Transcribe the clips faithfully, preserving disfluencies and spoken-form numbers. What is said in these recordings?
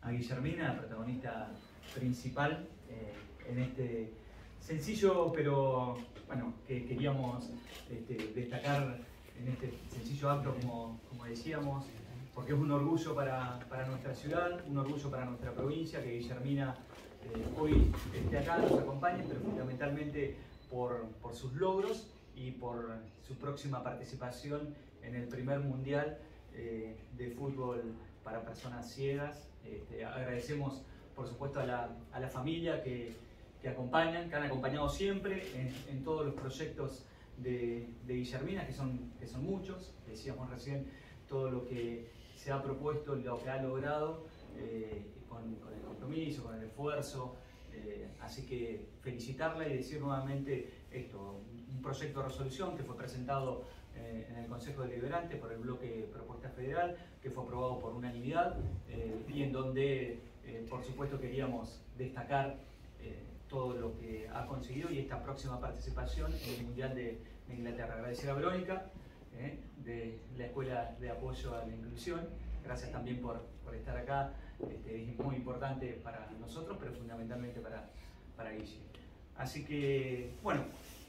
a Guillermina, la protagonista principal eh, en este sencillo, pero bueno, que queríamos este, destacar en este sencillo acto, como, como decíamos, porque es un orgullo para, para nuestra ciudad, un orgullo para nuestra provincia, que Guillermina eh, hoy esté acá, nos acompañe, pero fundamentalmente por, por sus logros y por su próxima participación en el primer mundial eh, de fútbol para personas ciegas. Este, agradecemos por supuesto a la, a la familia que, que acompañan, que han acompañado siempre en, en todos los proyectos de, de Guillermina, que son, que son muchos. Decíamos recién todo lo que se ha propuesto, lo que ha logrado eh, con, con el compromiso, con el esfuerzo. Eh, así que felicitarla y decir nuevamente esto, un proyecto de resolución que fue presentado eh, en el Consejo Deliberante por el bloque Propuesta Federal, que fue aprobado por unanimidad eh, y en donde eh, por supuesto queríamos destacar eh, todo lo que ha conseguido y esta próxima participación en el Mundial de, de Inglaterra. Agradecer a Verónica eh, de la Escuela de Apoyo a la Inclusión, gracias también por, por estar acá. Este, es muy importante para nosotros, pero fundamentalmente para, para Guille. Así que, bueno,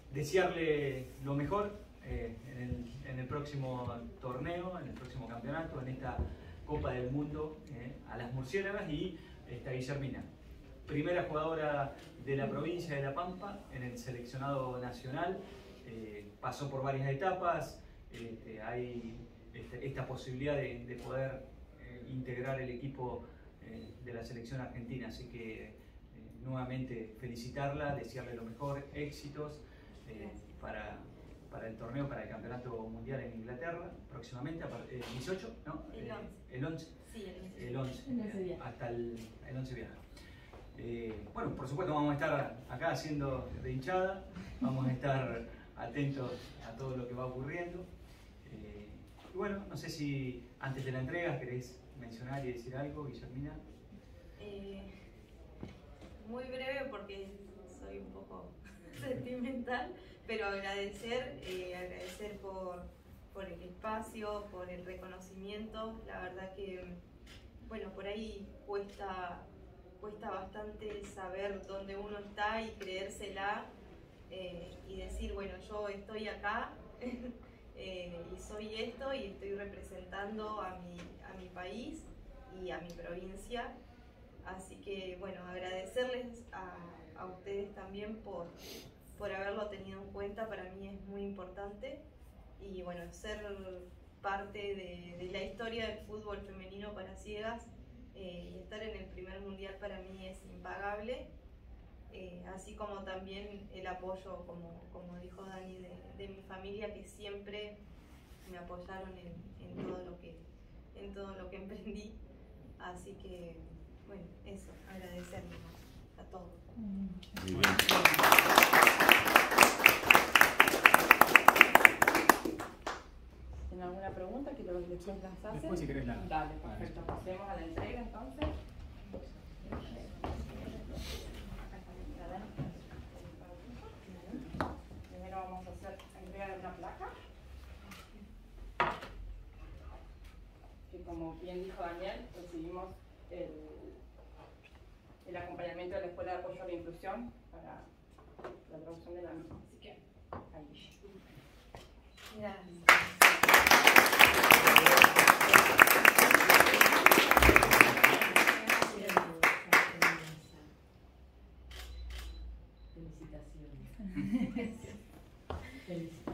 desearle lo mejor eh, en, el, en el próximo torneo, en el próximo campeonato, en esta Copa del Mundo, eh, a las murciélagas y esta Guillermina, primera jugadora de la provincia de La Pampa en el seleccionado nacional, eh, pasó por varias etapas, este, hay este, esta posibilidad de, de poder eh, integrar el equipo eh, de la selección argentina, así que eh, nuevamente felicitarla, desearle lo mejor, éxitos eh, para, para el torneo, para el campeonato mundial en Inglaterra, próximamente, el dieciocho, ¿no? El once. Eh, el once. Sí, el once. El once, El once viaja. hasta el, el once viaja. Eh, bueno, por supuesto vamos a estar acá haciendo de hinchada, vamos a estar atentos a todo lo que va ocurriendo. Eh, y bueno, no sé si antes de la entrega queréis mencionar y decir algo, Guillermina. Eh, muy breve porque soy un poco sentimental, pero agradecer, eh, agradecer por, por el espacio, por el reconocimiento. La verdad que, bueno, por ahí cuesta, cuesta bastante saber dónde uno está y creérsela eh, y decir, bueno, yo estoy acá eh, y soy esto y estoy representando a mi, a mi país y a mi provincia. Así que, bueno, agradecerles a, a ustedes también por, por haberlo tenido en cuenta. Para mí es muy importante y, bueno, ser parte de, de la historia del fútbol femenino para ciegas eh, y estar en el primer mundial para mí es impagable. Eh, así como también el apoyo, como, como dijo Dani, de, de mi familia, que siempre me apoyaron en, en, todo lo que, en todo lo que emprendí. Así que, bueno, eso, agradecerles a, a todos. Muy bien. ¿Tienen alguna pregunta que los después las hacen? Después si querés la... Dale, perfecto. Pasemos a la entrega entonces. Primero vamos a hacer entrega de una placa. Que como bien dijo Daniel, recibimos el, el acompañamiento de la Escuela de Apoyo a la Inclusión para la traducción de la misma. Así que, ahí. Gracias. Felicitaciones. Felicitaciones.